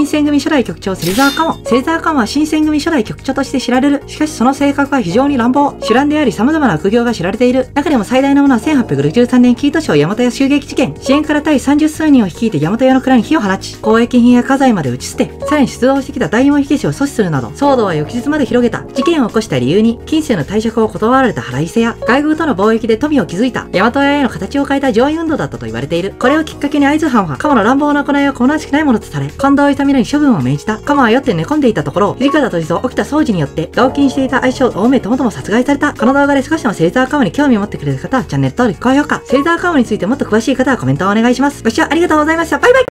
新選組初代局長芹沢鴨。芹沢鴨は新選組初代局長として知られる。しかしその性格は非常に乱暴。主乱であり様々な悪行が知られている。中でも最大のものは1863年生糸省大和屋襲撃事件。支援から対30数人を率いて大和屋の蔵に火を放ち、交易品や家財まで打ち捨て、さらに出動してきた大門火消しを阻止するなど、騒動は翌日まで広げた。事件を起こした理由に、近世の退職を断られた腹いせや、外国との貿易で富を築いた、大和屋への形を変えた上位運動だったと言われている。これをきっかけに会津藩は、鴨の乱暴な行いは好ましくないものとされ、近藤勇に処分を命じた。鴨は酔って寝込んでいたところ、土方歳三起きた掃除によって、同勤していた愛称大目ともとも殺害された。この動画で少しでも芹沢鴨に興味を持ってくれる方は、チャンネル登録、高評価。芹沢鴨についてもっと詳しい方はコメントをお願いします。ご視聴ありがとうございました。バイバイ。